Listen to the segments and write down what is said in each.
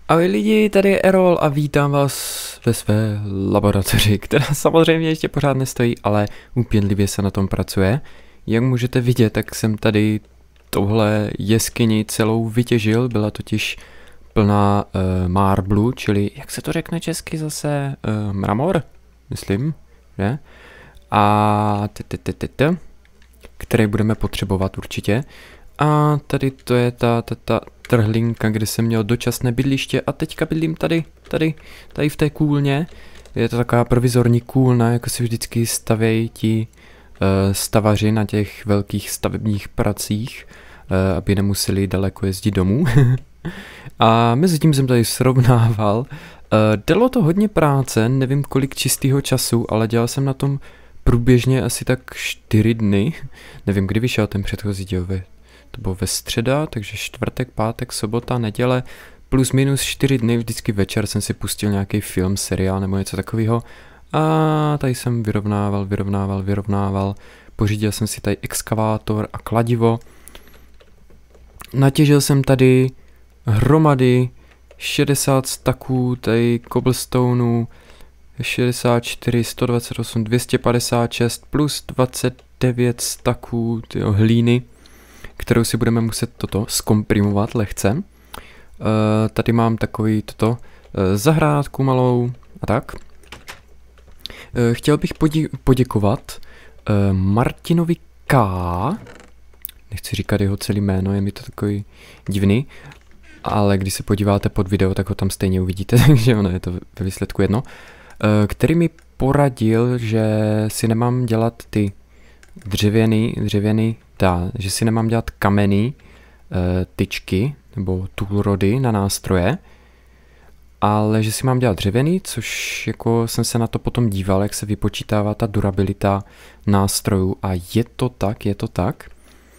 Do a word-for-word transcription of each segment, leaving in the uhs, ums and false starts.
Ahoj lidi, tady je Erol a vítám vás ve své laboratoři, která samozřejmě ještě pořád nestojí, ale úpěnlivě se na tom pracuje. Jak můžete vidět, tak jsem tady touhle jeskyni celou vytěžil, byla totiž plná uh, marblu, čili jak se to řekne česky zase, uh, mramor, myslím, že? A t, t, t, t, t, který budeme potřebovat určitě. A tady to je ta, ta, ta trhlinka, kde jsem měl dočasné bydliště a teďka bydlím tady, tady, tady v té kůlně. Je to taková provizorní kůlna, jako si vždycky stavějí ti uh, stavaři na těch velkých stavebních pracích, uh, aby nemuseli daleko jezdit domů. A mezi tím jsem tady srovnával. Uh, dalo to hodně práce, nevím kolik čistého času, ale dělal jsem na tom průběžně asi tak čtyři dny. Nevím, kdy vyšel ten předchozí díl. To bylo ve středa, takže čtvrtek, pátek, sobota, neděle, plus minus čtyři dny, vždycky večer jsem si pustil nějaký film, seriál nebo něco takového. A tady jsem vyrovnával, vyrovnával, vyrovnával. Pořídil jsem si tady exkavátor a kladivo. Natěžil jsem tady hromady, šedesát staků, tady cobblestoneů, šedesát čtyři, sto dvacet osm, dvě stě padesát šest plus dvacet devět staků tyjo, hlíny, kterou si budeme muset toto zkomprimovat lehce. Uh, tady mám takový toto uh, zahrádku malou a tak. Uh, chtěl bych podě poděkovat uh, Martinovi K. Nechci říkat jeho celé jméno, je mi to takový divný, ale když se podíváte pod video, tak ho tam stejně uvidíte, takže ono je to ve výsledku jedno. Uh, který mi poradil, že si nemám dělat ty dřevěný, dřevěný, dá, že si nemám dělat kamenný e, tyčky nebo toolrody na nástroje, ale že si mám dělat dřevěný, což jako jsem se na to potom díval, jak se vypočítává ta durabilita nástrojů a je to tak, je to tak,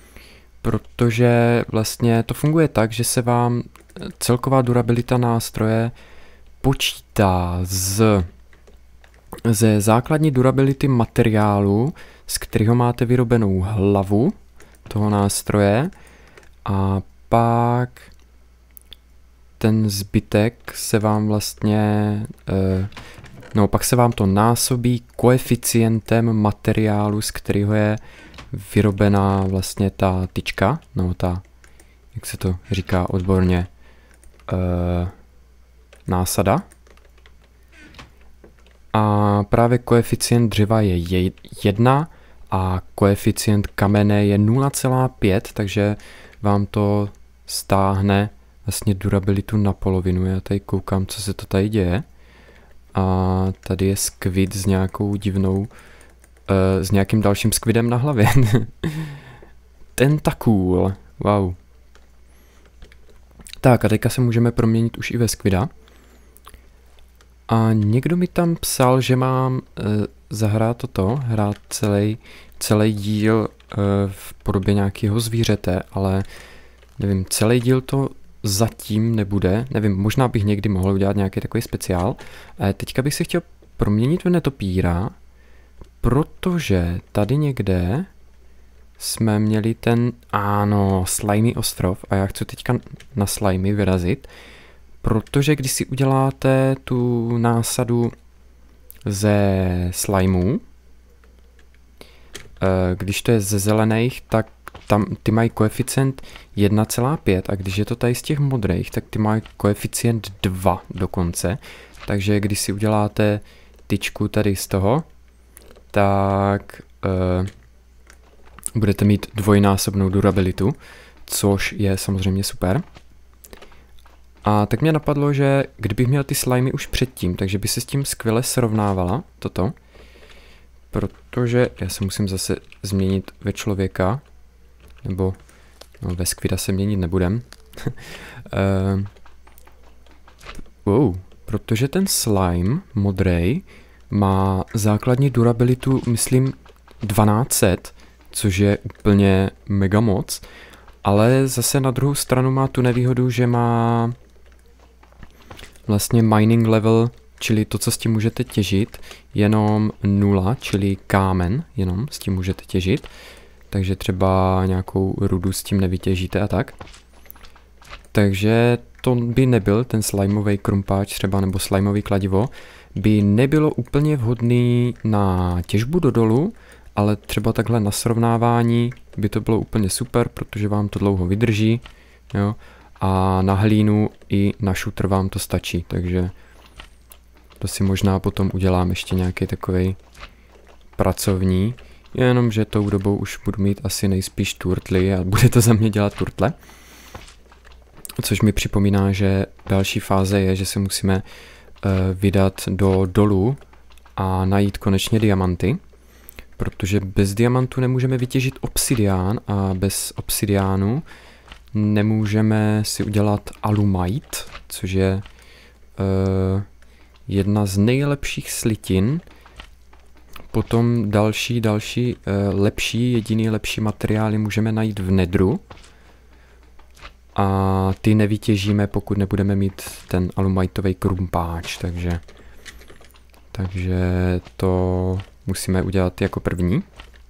protože vlastně to funguje tak, že se vám celková durabilita nástroje počítá z ze základní durability materiálu, z kterého máte vyrobenou hlavu toho nástroje, a pak ten zbytek se vám vlastně, eh, no pak se vám to násobí koeficientem materiálu, z kterého je vyrobená vlastně ta tyčka, no ta, jak se to říká odborně, eh, násada. A právě koeficient dřeva je jedna a koeficient kamene je nula celá pět, takže vám to stáhne vlastně durabilitu na polovinu. Já tady koukám, co se to tady děje. A tady je squid s nějakou divnou, uh, s nějakým dalším squidem na hlavě. Tentacool, wow. Tak a teďka se můžeme proměnit už i ve squida. A někdo mi tam psal, že mám e, zahrát toto, hrát celý, celý díl e, v podobě nějakého zvířete, ale nevím, celý díl to zatím nebude, nevím, možná bych někdy mohl udělat nějaký takový speciál. E, teďka bych si chtěl proměnit v netopíra, protože tady někde jsme měli ten, ano, slimy ostrov a já chci teďka na slimy vyrazit. Protože když si uděláte tu násadu ze slimeů, když to je ze zelených, tak tam ty mají koeficient jedna celá pět a když je to tady z těch modrých, tak ty mají koeficient dva dokonce. Takže když si uděláte tyčku tady z toho, tak uh, budete mít dvojnásobnou durabilitu, což je samozřejmě super. A tak mě napadlo, že kdybych měl ty slimy už předtím, takže by se s tím skvěle srovnávala toto. Protože já se musím zase změnit ve člověka, nebo no, ve squida se měnit nebudem. uh, wow, protože ten slime modrej má základní durabilitu, myslím, dvanáct set, což je úplně mega moc. Ale zase na druhou stranu má tu nevýhodu, že má vlastně mining level, čili to, co s tím můžete těžit, jenom nula, čili kámen, jenom s tím můžete těžit. Takže třeba nějakou rudu s tím nevytěžíte a tak. Takže to by nebyl ten slimový krumpáč třeba nebo slimový kladivo, by nebylo úplně vhodný na těžbu do dolu, ale třeba takhle na srovnávání by to bylo úplně super, protože vám to dlouho vydrží, jo, a na hlínu i na šutr vám to stačí, takže to si možná potom udělám ještě nějaký takovej pracovní, jenomže tou dobou už budu mít asi nejspíš turtly a bude to za mě dělat turtle. Což mi připomíná, že další fáze je, že se musíme uh, vydat do dolu a najít konečně diamanty, protože bez diamantu nemůžeme vytěžit obsidián a bez obsidiánu nemůžeme si udělat alumite, což je uh, jedna z nejlepších slitin. Potom další, další uh, lepší, jediný lepší materiály můžeme najít v nedru. A ty nevytěžíme, pokud nebudeme mít ten alumitový krumpáč, takže, takže to musíme udělat jako první.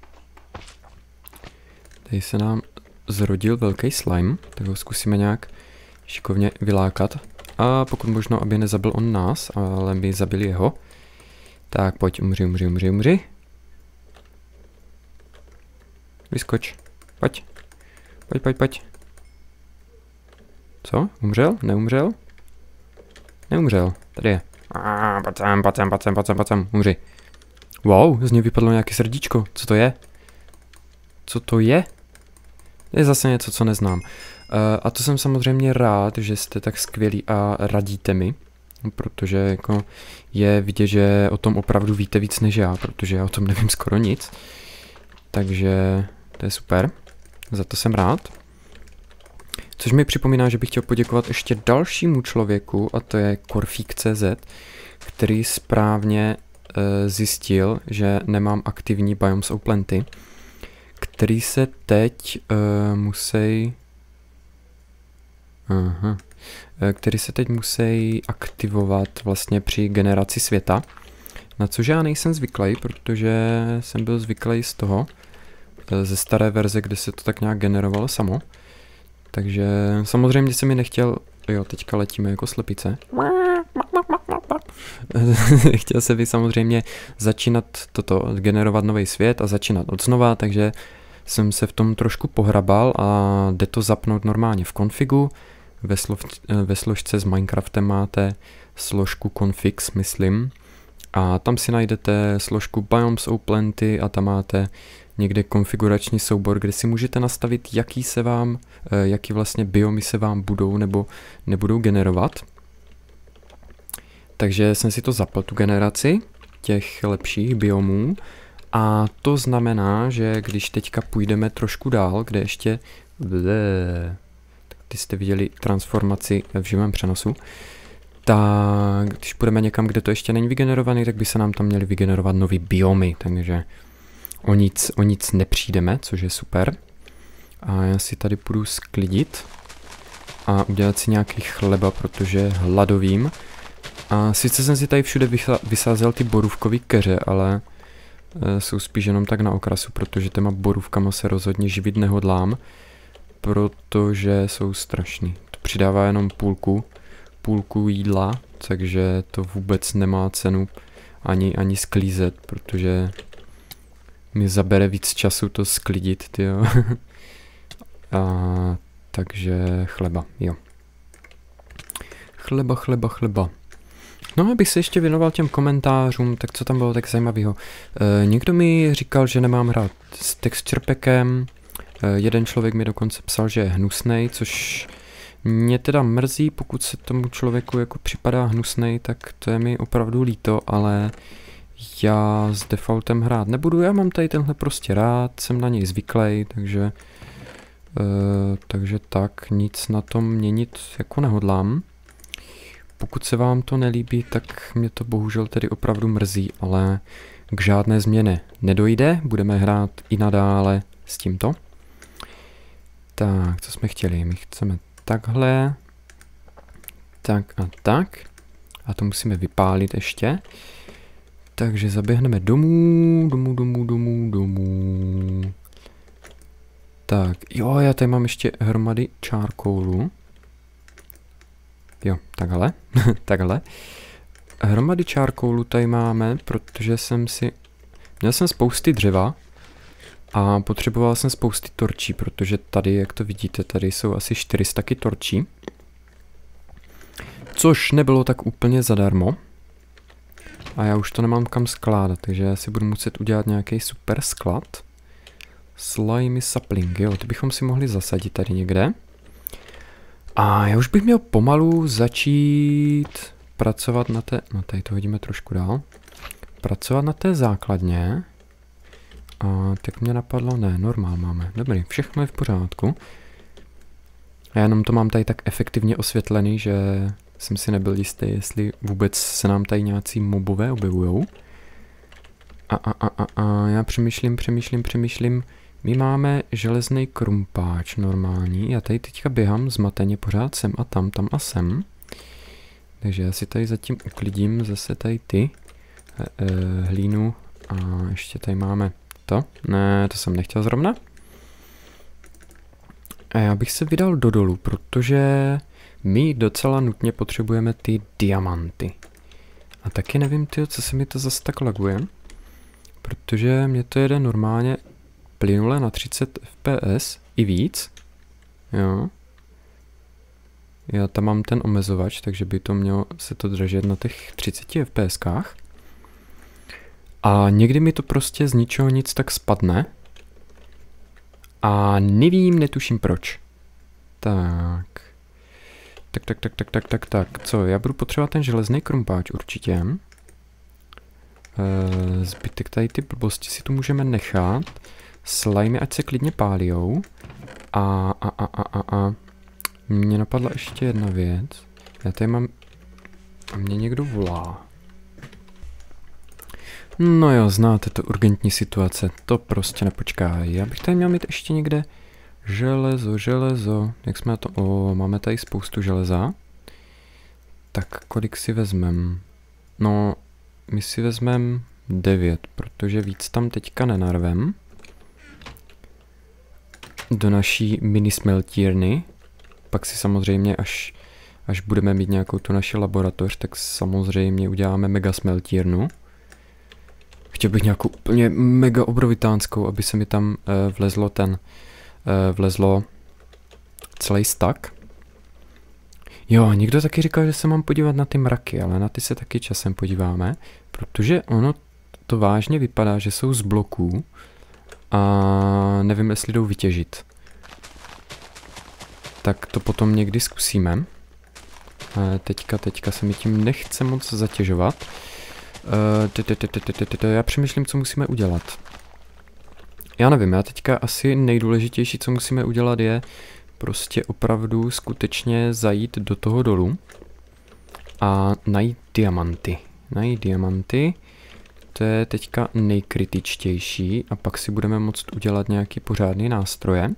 Tady se nám zrodil velký slime, tak ho zkusíme nějak šikovně vylákat. A pokud možno, aby nezabil on nás, ale by zabili jeho. Tak pojď, umři, umři, umři, umři. Vyskoč, pojď, pojď, pojď, pojď. Co? Umřel? Neumřel? Neumřel. Tady je. Pojď sem, pojď sem, pojď sem, pojď sem, pojď sem. Umři. Wow, z něj vypadlo nějaké srdíčko. Co to je? Co to je? Je zase něco, co neznám. Uh, a to jsem samozřejmě rád, že jste tak skvělí a radíte mi. Protože jako je vidět, že o tom opravdu víte víc než já, protože já o tom nevím skoro nic. Takže to je super. Za to jsem rád. Což mi připomíná, že bych chtěl poděkovat ještě dalšímu člověku, a to je Korfík tečka cé zet, který správně e, zjistil, že nemám aktivní Biomes of Plenty, který se teď e, musí... Aha. E, který se teď musí aktivovat vlastně při generaci světa, na což já nejsem zvyklý, protože jsem byl zvyklý z toho, e, ze staré verze, kde se to tak nějak generovalo samo. Takže samozřejmě se mi nechtěl, jo, teďka letíme jako slepice. Chtěl se by samozřejmě začínat toto, generovat nový svět a začínat od znova, takže jsem se v tom trošku pohrabal a jde to zapnout normálně v konfigu. Ve, slov, ve složce s Minecraftem máte složku configs, myslím. A tam si najdete složku Biomes of Plenty a tam máte někde konfigurační soubor, kde si můžete nastavit, jaký se vám, jaký vlastně biomy se vám budou nebo nebudou generovat. Takže jsem si to zapl, tu generaci těch lepších biomů. A to znamená, že když teďka půjdeme trošku dál, kde ještě... Blé, tak ty jste viděli transformaci v živém přenosu. Tak když půjdeme někam, kde to ještě není vygenerovaný, tak by se nám tam měly vygenerovat nový biomy, takže o nic, o nic nepřijdeme, což je super. A já si tady půjdu sklidit a udělat si nějaký chleba, protože hladovým. A sice jsem si tady všude vysázel ty borůvkový keře, ale e, jsou spíš jenom tak na okrasu, protože těma borůvkama se rozhodně živit nehodlám, protože jsou strašný. To přidává jenom půlku, půlku jídla, takže to vůbec nemá cenu ani, ani sklízet, protože mi zabere víc času to sklidit, tyjo. A takže chleba, jo. Chleba, chleba, chleba. No, abych se ještě věnoval těm komentářům, tak co tam bylo tak zajímavého. E, někdo mi říkal, že nemám hrát s texture packem, e, jeden člověk mi dokonce psal, že je hnusnej, což mě teda mrzí, pokud se tomu člověku jako připadá hnusnej, tak to je mi opravdu líto, ale já s defaultem hrát nebudu, já mám tady tenhle prostě rád, jsem na něj zvyklý, takže, e, takže tak, nic na tom měnit jako nehodlám. Pokud se vám to nelíbí, tak mě to bohužel tedy opravdu mrzí, ale k žádné změně nedojde, budeme hrát i nadále s tímto. Tak, co jsme chtěli? My chceme takhle, tak a tak, a to musíme vypálit ještě. Takže zaběhneme domů, domů, domů, domů, domů. Tak, jo, já tady mám ještě hromady charcoalu. Jo, takhle, takhle. Hromady čárkoulu tady máme, protože jsem si... Měl jsem spousty dřeva a potřeboval jsem spousty torčí, protože tady, jak to vidíte, tady jsou asi čtyři staky torčí. Což nebylo tak úplně zadarmo. A já už to nemám kam skládat, takže já si budu muset udělat nějaký super sklad. Slimy sapling, jo, ty bychom si mohli zasadit tady někde. A já už bych měl pomalu začít pracovat na té, no tady to hodíme trošku dál. Pracovat na té základně. A tak mě napadlo, ne, normál máme, dobrý, všechno je v pořádku. A já jenom to mám tady tak efektivně osvětlený, že jsem si nebyl jistý, jestli vůbec se nám tady nějací mobové objevujou. A, a, a, a, a já přemýšlím, přemýšlím, přemýšlím. My máme železný krumpáč normální. Já tady teďka běhám zmateně pořád sem a tam, tam a sem. Takže já si tady zatím uklidím zase tady ty e, e, hlínu. A ještě tady máme to. Ne, to jsem nechtěl zrovna. A já bych se vydal do dolu, protože my docela nutně potřebujeme ty diamanty. A taky nevím, tyjo, co se mi to zase tak laguje. Protože mě to jede normálně plynule na třicet F P S i víc. Jo. Já tam mám ten omezovač, takže by to mělo se to držet na těch třiceti F P S kách. A někdy mi to prostě z ničeho nic tak spadne. A nevím, netuším proč. Tak. Tak, tak, tak, tak, tak, tak, tak. Co, já budu potřebovat ten železný krumpáč určitě. E, zbytek tady ty blbosti si tu můžeme nechat. Slimy ať se klidně pálijou. A, a, a, a, a, a. Mně napadla ještě jedna věc. Já tady mám... A mě někdo volá. No jo, znáte to, urgentní situace. To prostě nepočká. Já bych tady měl mít ještě někde... Železo, železo. Jak jsme na to... O, máme tady spoustu železa. Tak kolik si vezmem? No, my si vezmem devět, protože víc tam teďka nenarvem. Do naší mini smeltírny. Pak si samozřejmě, až, až budeme mít nějakou tu naši laboratoř, tak samozřejmě uděláme mega smeltírnu. Chtěl bych nějakou úplně mega obrovitánskou, aby se mi tam uh, vlezlo ten... Uh, vlezlo celý stack. Jo, někdo taky říkal, že se mám podívat na ty mraky, ale na ty se taky časem podíváme, protože ono to vážně vypadá, že jsou z bloků a nevím, jestli jdou vytěžit. Tak to potom někdy zkusíme. Uh, teďka, teďka se mi tím nechce moc zatěžovat. Uh, já přemýšlím, co musíme udělat. Já nevím, já teďka asi nejdůležitější, co musíme udělat, je prostě opravdu skutečně zajít do toho dolu a najít diamanty. Najít diamanty, to je teďka nejkritičtější a pak si budeme moct udělat nějaký pořádný nástroje.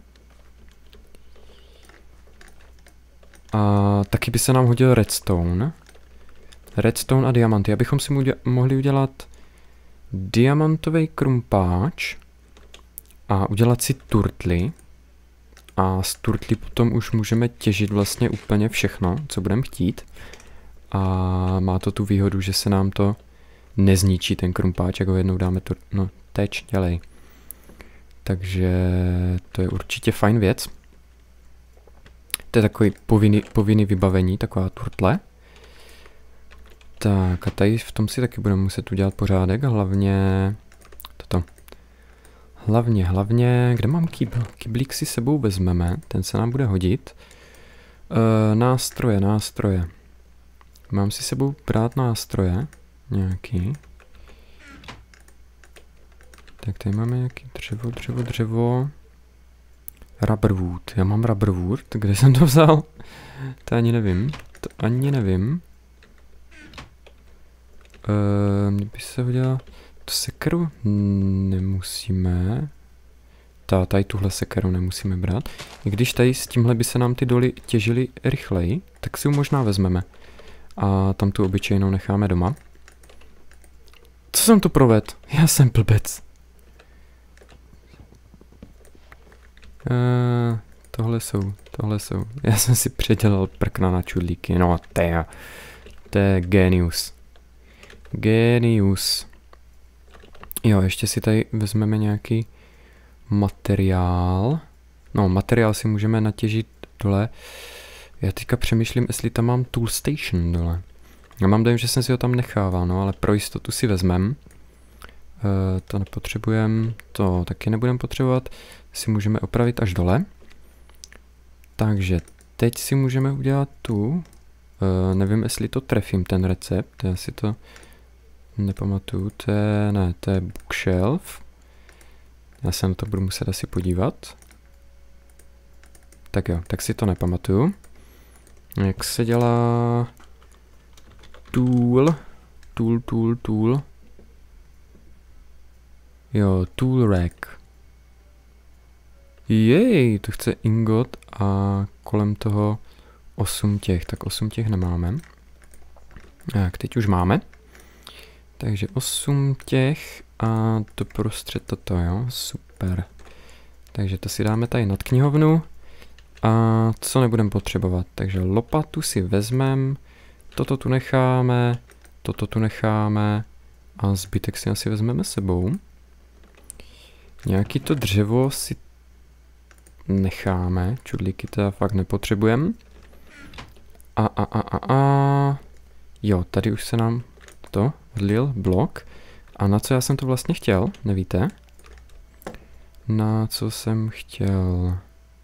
A taky by se nám hodil redstone. Redstone a diamanty. Abychom si uděla mohli udělat diamantový krumpáč a udělat si turtly. A z turtly potom už můžeme těžit vlastně úplně všechno, co budeme chtít. A má to tu výhodu, že se nám to nezničí ten krumpáč, jak ho jednou dáme tur... No, teč, dělej. Takže to je určitě fajn věc. To je takový povinný, povinný vybavení, taková turtle. Tak a tady v tom si taky budeme muset udělat pořádek a hlavně toto. Hlavně, hlavně, kde mám kýbl? Kyblík si sebou vezmeme, ten se nám bude hodit. E, nástroje, nástroje. Mám si sebou brát nástroje, nějaký. Tak tady máme nějaký dřevo, dřevo, dřevo. Rubberwood, já mám rubberwood, kde jsem to vzal? To ani nevím, to ani nevím. E, mě by se hodila... Tu sekeru nemusíme. Ta, tady tuhle sekeru nemusíme brát. I když tady s tímhle by se nám ty doly těžily rychleji, tak si ji možná vezmeme. A tam tu obyčejnou necháme doma. Co jsem tu provedl? Já jsem blbec. Uh, tohle jsou, tohle jsou. Já jsem si předělal prkna na čudlíky, no to je, to je genius. Genius. Jo, ještě si tady vezmeme nějaký materiál. No, materiál si můžeme natěžit dole. Já teďka přemýšlím, jestli tam mám tool station dole. Já mám dojem, že jsem si ho tam nechával, no, ale pro jistotu si vezmem. E, to nepotřebujeme, to taky nebudeme potřebovat. Si můžeme opravit až dole. Takže teď si můžeme udělat tu. E, nevím, jestli to trefím, ten recept. Já si to nepamatuju. To je, ne, to je bookshelf. Já se na to budu muset asi podívat. Tak jo, tak si to nepamatuju. Jak se dělá tool, tool, tool, tool. Jo, tool rack. Jej, to chce ingot a kolem toho osm těch, tak osm těch nemáme. Tak, teď už máme. Takže osm těch a doprostřed toto, jo, super. Takže to si dáme tady nad knihovnu. A co nebudeme potřebovat? Takže lopatu si vezmeme, toto tu necháme, toto tu necháme a zbytek si asi vezmeme sebou. Nějaký to dřevo si necháme, čudlíky teda fakt nepotřebujeme. A, a, a, a, a. Jo, tady už se nám to vlil blok. A na co já jsem to vlastně chtěl, nevíte? Na co jsem chtěl...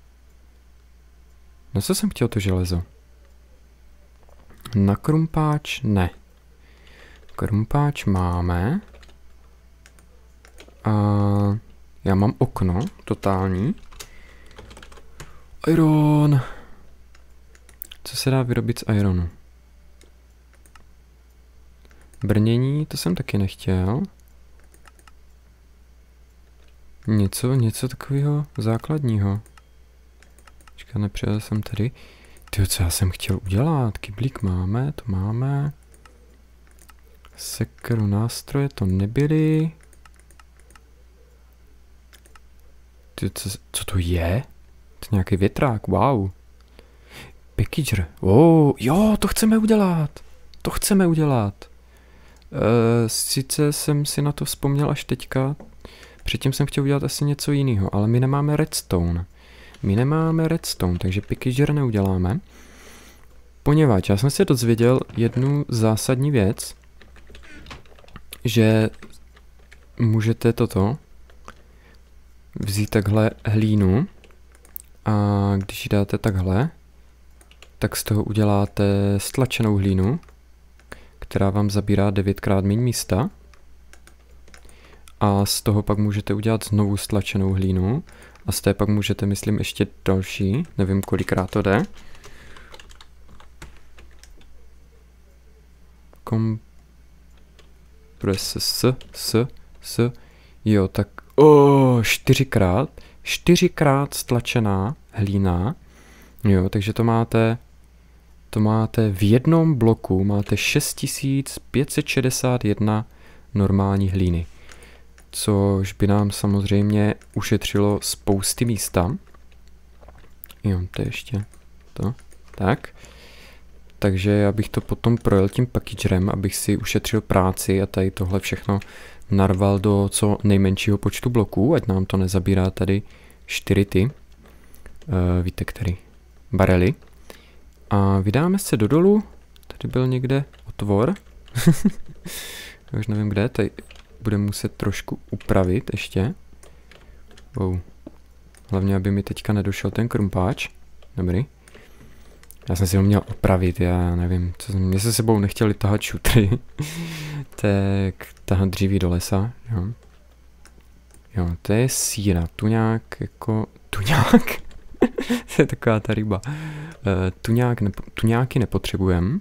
Na co jsem chtěl to železo? Na krumpáč ne. Krumpáč máme. A já mám okno, totální. Iron. Co se dá vyrobit z ironu? Brnění, to jsem taky nechtěl. Něco, něco takového základního. Počkat, nepřijel jsem tady. Tyjo, co já jsem chtěl udělat? Kyblík máme, to máme. Sekeru, nástroje to nebyly. Tyjo, co, co to je? To je nějaký větrák, wow. Packager, oh, jo, to chceme udělat. To chceme udělat. E, sice jsem si na to vzpomněl až teďka. Předtím jsem chtěl udělat asi něco jiného, ale my nemáme redstone. My nemáme redstone, takže packager neuděláme. Poněvadž já jsem se dozvěděl jednu zásadní věc, že můžete toto vzít takhle hlínu a když ji dáte takhle, tak z toho uděláte stlačenou hlínu, která vám zabírá devětkrát méně místa. A z toho pak můžete udělat znovu stlačenou hlínu. A z té pak můžete, myslím, ještě další. Nevím, kolikrát to jde. Kompres s, s, s. Jo, tak o, čtyřikrát. Čtyřikrát stlačená hlína. Jo, takže to máte, to máte v jednom bloku, máte šest tisíc pět set šedesát jedna normální hlíny. Což by nám samozřejmě ušetřilo spousty místa. Jo, to je ještě to. Tak. Takže já bych to potom projel tím packagerem, abych si ušetřil práci a tady tohle všechno narval do co nejmenšího počtu bloků, ať nám to nezabírá tady čtyři ty. Uh, víte, který? Barely. A vydáme se do dolu. Tady byl někde otvor. Já už nevím kde, tady budeme muset trošku upravit ještě. Wow. Hlavně, aby mi teďka nedošel ten krumpáč. Dobrý. Já jsem si ho měl opravit, já nevím, co jsem, mě se sebou nechtěli tahat šutry. Tak tahat dříví do lesa, jo. Jo, to je síra, tuňák jako, tuňák? To je taková ta ryba. Uh, tuňák nepo, tuňáky nepotřebujeme.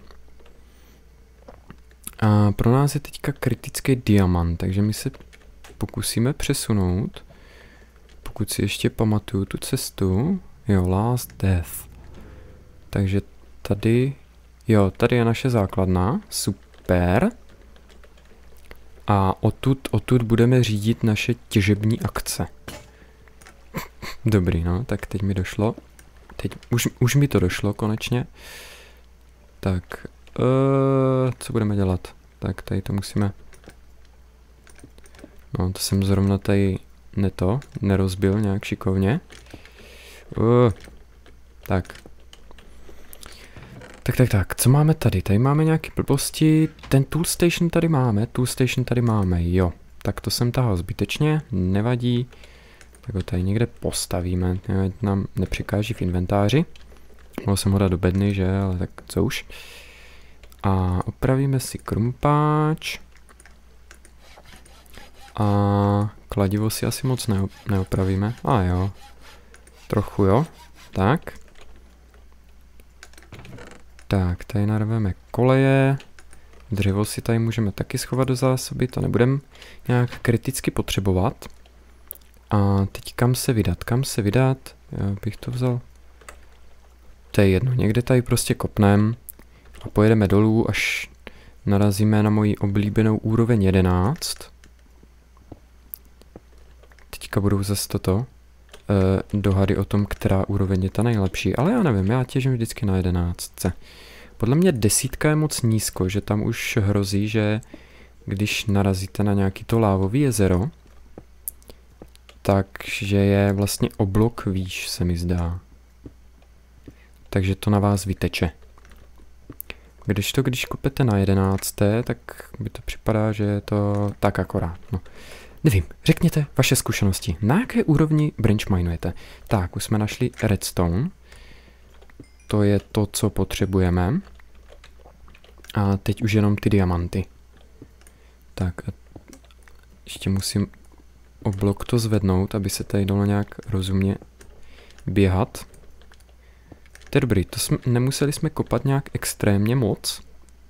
A pro nás je teďka kritický diamant, takže my se pokusíme přesunout. Pokud si ještě pamatuju tu cestu. Jo, Last Death. Takže tady, jo, tady je naše základna, super. A odtud, odtud budeme řídit naše těžební akce. Dobrý, no, tak teď mi došlo. teď už, už mi to došlo konečně. Tak, uh, co budeme dělat? Tak tady to musíme... No, to jsem zrovna tady neto, nerozbil nějak šikovně. Uh, tak. Tak, tak, tak, co máme tady? Tady máme nějaké blbosti. Ten tool station tady máme, tool station tady máme, jo. Tak to jsem tahal zbytečně, nevadí. Tak ho tady někde postavíme, ať nám nepřekáží v inventáři. Mohl jsem ho dát do bedny, že, ale tak co už. A opravíme si krumpáč. A kladivo si asi moc neop neopravíme. A jo, trochu jo, tak. Tak, tady narveme koleje. Dřevo si tady můžeme taky schovat do zásoby, to nebudeme nějak kriticky potřebovat. A teď kam se vydat, kam se vydat, já bych to vzal. To je jedno, někde tady prostě kopnem a pojedeme dolů, až narazíme na moji oblíbenou úroveň jedenáct. Teďka budou zase toto. Uh, dohady o tom, která úroveň je ta nejlepší, ale já nevím, já těžím vždycky na jedenáctce. Podle mě desítka je moc nízko, že tam už hrozí, že když narazíte na nějaký to lávový jezero, takže je vlastně oblok výš, se mi zdá. Takže to na vás vyteče. Když to, když kopete na jedenácté, tak by to připadá, že je to tak akorát. No. Nevím, řekněte vaše zkušenosti. Na jaké úrovni branch minujete? Tak, už jsme našli redstone. To je to, co potřebujeme. A teď už jenom ty diamanty. Tak, a ještě musím o blok to zvednout, aby se tady dalo nějak rozumně běhat. To je dobrý, to jsme, nemuseli jsme kopat nějak extrémně moc.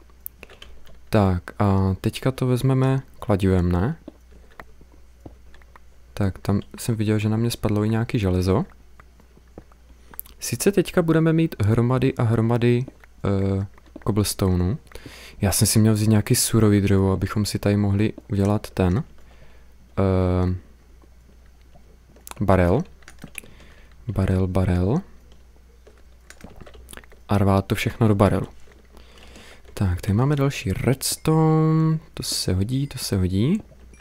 Tak, a teďka to vezmeme kladivem, ne? Tak, tam jsem viděl, že na mě spadlo i nějaký železo. Sice teďka budeme mít hromady a hromady uh, cobblestoneu. Já jsem si měl vzít nějaký surový dřevo, abychom si tady mohli udělat ten uh, barel. Barel, barel. A rvát to všechno do barelu. Tak, tady máme další redstone. To se hodí, to se hodí.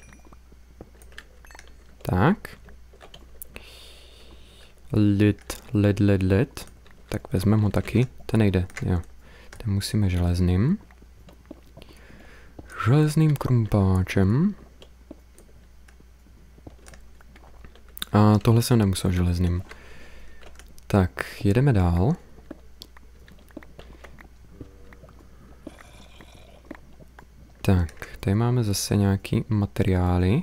Tak. Led, led, led, led. Tak vezmeme ho taky. Ten nejde, jo. Ten musíme železným. Železným krumpáčem. A tohle jsem nemusel železným. Tak, jedeme dál. Tak, tady máme zase nějaký materiály.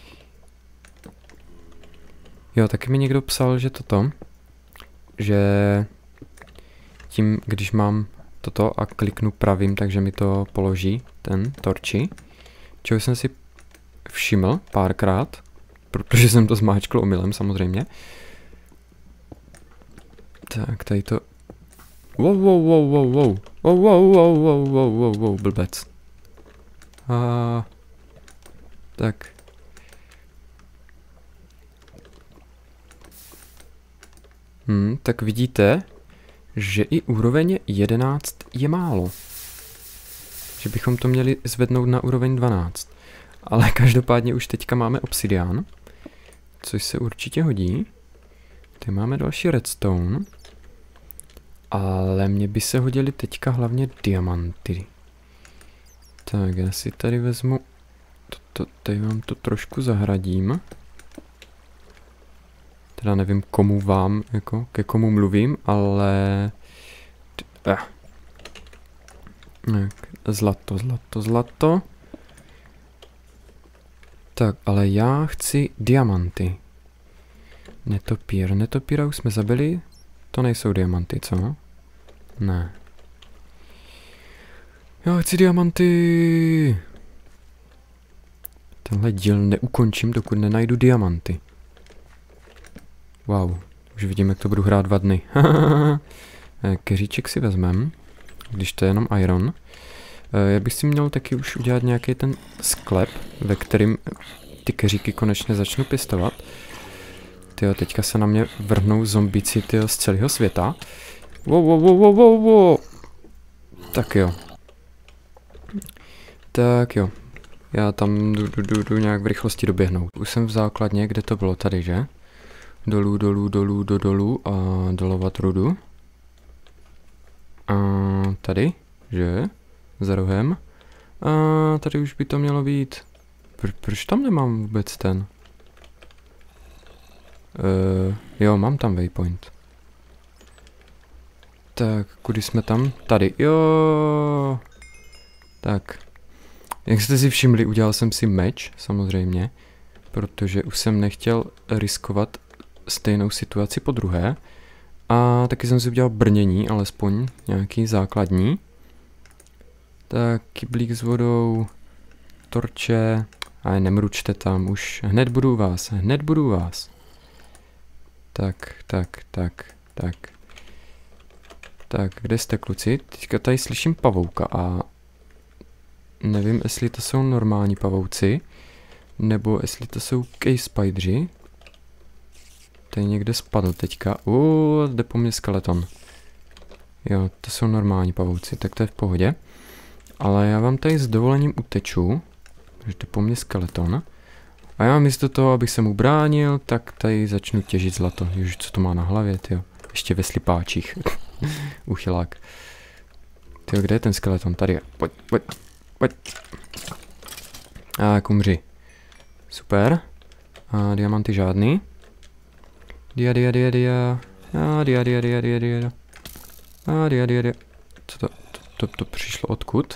Jo, taky mi někdo psal, že toto, že tím, když mám toto a kliknu pravým, takže mi to položí, ten torči, čeho jsem si všiml párkrát, protože jsem to zmáčkl omylem samozřejmě. Tak, tady to... Wow, wow, wow, wow, wow, wow, wow, wow, wow, wow, wow, wow, blbec. A... Tak... Hmm, tak vidíte, že i úroveň jedenáct je málo. Že bychom to měli zvednout na úroveň dvanáct. Ale každopádně už teďka máme obsidián, což se určitě hodí. Tady máme další redstone. Ale mně by se hodily teďka hlavně diamanty. Tak, já si tady vezmu... Toto, tady vám to trošku zahradím. Teda nevím, komu vám, jako, ke komu mluvím, ale... Eh. Tak, zlato, zlato, zlato. Tak, ale já chci diamanty. Netopír, netopíra už jsme zabili. To nejsou diamanty, co? Ne. Já chci diamanty. Tenhle díl neukončím, dokud nenajdu diamanty. Wow, už vidím, jak to budu hrát dva dny. Keříček si vezmem, když to je jenom iron. Já bych si měl taky už udělat nějaký ten sklep, ve kterým ty keříky konečně začnu pěstovat. Tyjo, teďka se na mě vrhnou zombici, tyjo, z celého světa. Wow, wow, wow, wow, wow, wow. Tak jo. Tak jo. Já tam jdu, jdu, jdu, jdu nějak v rychlosti doběhnout. Už jsem v základně, kde to bylo, tady, že? Dolů, dolů, dolů, do dolů a dolovat rudu. A tady, že? Za rohem. A tady už by to mělo být. Pro, proč tam nemám vůbec ten? Uh, jo, mám tam waypoint. Tak, kudy jsme tam? Tady, jo. Tak. Jak jste si všimli, udělal jsem si meč, samozřejmě. Protože už jsem nechtěl riskovat stejnou situaci po druhé. A taky jsem si udělal brnění, alespoň nějaký základní. Tak, kyblík s vodou, torče. A nemručte tam, už hned budu u vás, hned budu u vás. Tak, tak, tak, tak. Tak, kde jste, kluci? Teďka tady slyším pavouka a nevím, jestli to jsou normální pavouci, nebo jestli to jsou cave spideři. Tady někde spadl teďka. Uuu, jde po mně skeleton. Jo, to jsou normální pavouci, tak to je v pohodě. Ale já vám tady s dovolením uteču, že jde po mně skeleton. A já místo toho, abych se mu bránil, tak tady začnu těžit zlato. Ježiš, co to má na hlavě, tyjo. Ještě ve slipáčích. Uchylák. Tyjo, kde je ten skeleton? Tady je. Pojď, pojď, pojď. A kumři. Super. A diamanty žádný. Dia, dia, dia, dia. A dia, dia, dia, dia, dia. A dia, dia, dia. Co to? To, to, to přišlo odkud?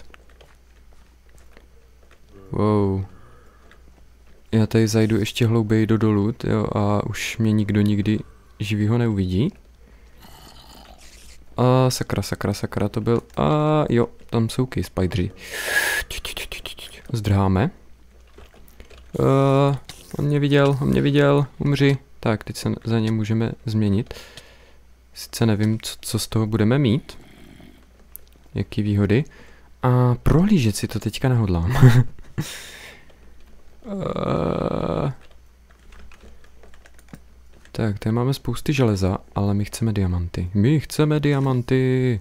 Wow. Já tady zajdu ještě hlouběji do dolů, jo, a už mě nikdo nikdy živýho neuvidí. A sakra, sakra, sakra, to byl. A jo, tam jsou cave spideři. Zdrháme. Uh, on mě viděl, on mě viděl, umři. Tak, teď se za ně můžeme změnit. Sice nevím, co, co z toho budeme mít. Jaký výhody. A prohlížet si to teďka nehodlám. uh, tak, tady máme spousty železa, ale my chceme diamanty. My chceme diamanty.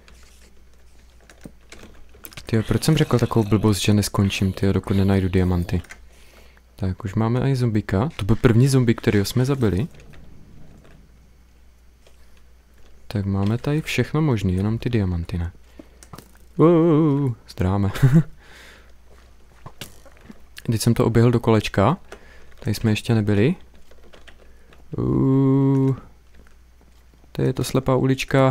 Tyjo, proč jsem řekl takovou blbost, že neskončím, tyjo, dokud nenajdu diamanty. Tak, už máme i zombíka. To byl první zombie, kterýho jsme zabili. Tak máme tady všechno možné, jenom ty diamanty, ne? Wow, zdráme. Teď jsem to oběhl do kolečka. Tady jsme ještě nebyli. Uh, tady je to slepá ulička.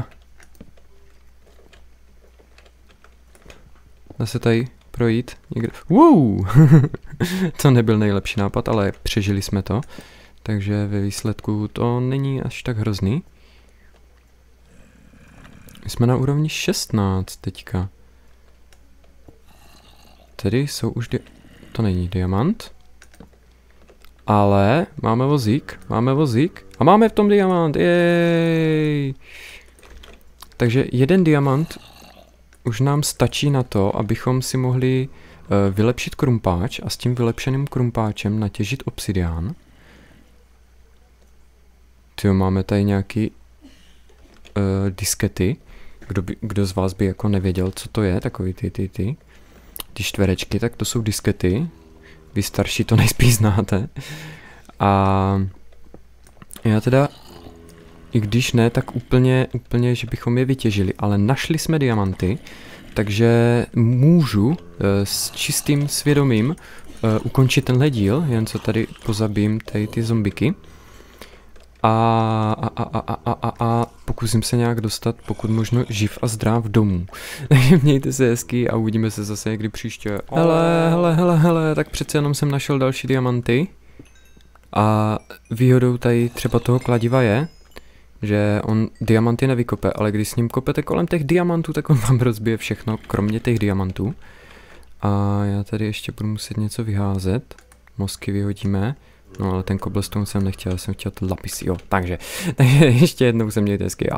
Dá se tady projít někde. Wow! To nebyl nejlepší nápad, ale přežili jsme to. Takže ve výsledku to není až tak hrozný. Jsme na úrovni šestnáct teďka. Tady jsou už di- to není diamant. Ale máme vozík, máme vozík a máme v tom diamant, jej! Takže jeden diamant už nám stačí na to, abychom si mohli uh, vylepšit krumpáč a s tím vylepšeným krumpáčem natěžit obsidián. Tyjo, máme tady nějaký uh, diskety. Kdo, by, kdo z vás by jako nevěděl, co to je, takový ty, ty, ty. Ty čtverečky, tak to jsou diskety. Vy starší to nejspíš znáte. A já teda, i když ne, tak úplně, úplně, že bychom je vytěžili, ale našli jsme diamanty, takže můžu uh, s čistým svědomím uh, ukončit tenhle díl, jen co tady pozabím tady ty zombiky. A, a, a, a, a, a, a pokusím se nějak dostat, pokud možno, živ a zdrav domů. Takže mějte se hezky a uvidíme se zase někdy příště. Hele, hele, hele, hele, tak přece jenom jsem našel další diamanty. A výhodou tady třeba toho kladiva je, že on diamanty nevykope, ale když s ním kopete kolem těch diamantů, tak on vám rozbije všechno, kromě těch diamantů. A já tady ještě budu muset něco vyházet. Mozky vyhodíme. No ale ten cobblestone jsem nechtěl, já jsem chtěl ten lapis, jo, takže, takže ještě jednou se mějte hezky,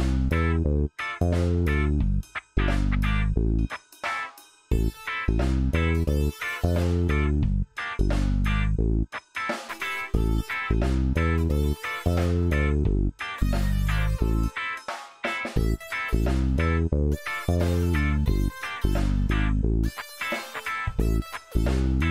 ahoj. you.